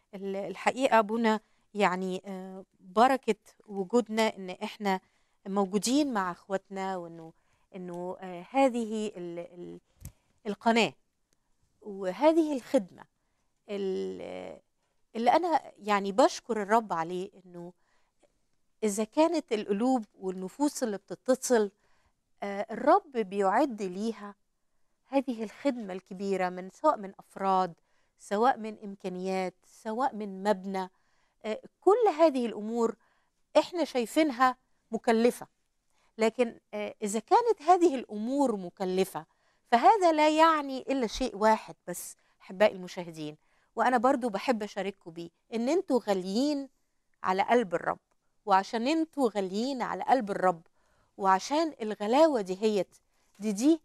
الحقيقة أبونا يعني بركة وجودنا إن إحنا موجودين مع إخواتنا، وإنه هذه القناة وهذه الخدمة ال- اللي أنا يعني بشكر الرب عليه، إنه إذا كانت القلوب والنفوس اللي بتتصل الرب بيعد ليها هذه الخدمة الكبيرة، سواء من أفراد، سواء من إمكانيات، سواء من مبنى. كل هذه الأمور إحنا شايفينها مكلفة، لكن إذا كانت هذه الأمور مكلفة فهذا لا يعني إلا شيء واحد بس، أحبائي المشاهدين، وأنا برضو بحب أشارككم بيه، إن أنتوا غاليين على قلب الرب. وعشان أنتوا غاليين على قلب الرب، وعشان الغلاوة دي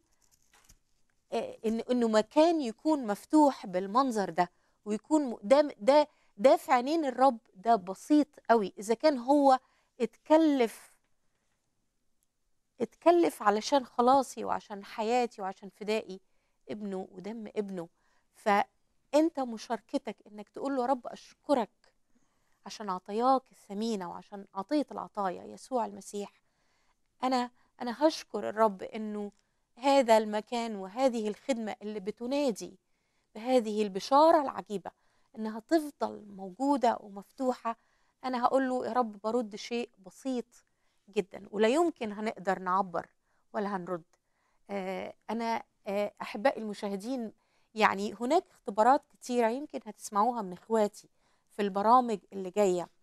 إنه مكان يكون مفتوح بالمنظر ده، ويكون ده في عينين الرب ده بسيط قوي. إذا كان هو اتكلف علشان خلاصي وعشان حياتي وعشان فدائي ابنه ودم ابنه، فأنت مشاركتك إنك تقول له يا رب أشكرك عشان عطاياك الثمينة وعشان عطية العطايا يسوع المسيح. أنا هشكر الرب إنه هذا المكان وهذه الخدمة اللي بتنادي بهذه البشارة العجيبة إنها تفضل موجودة ومفتوحة. أنا هقول له يا رب برد شيء بسيط جدا، ولا يمكن هنقدر نعبر ولا هنرد. أنا أحبائي المشاهدين، يعني هناك اختبارات كتيرة يمكن هتسمعوها من إخواتي في البرامج اللي جاية،